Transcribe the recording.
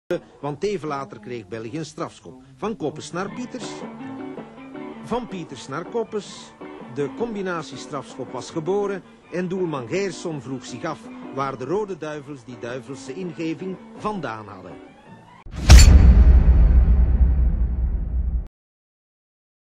Want even later kreeg België een strafschop. Van Koppes naar Pieters. Van Pieters naar Koppes. De combinatiestrafschop was geboren en doelman Geerson vroeg zich af waar de Rode Duivels die duivelse ingeving vandaan hadden.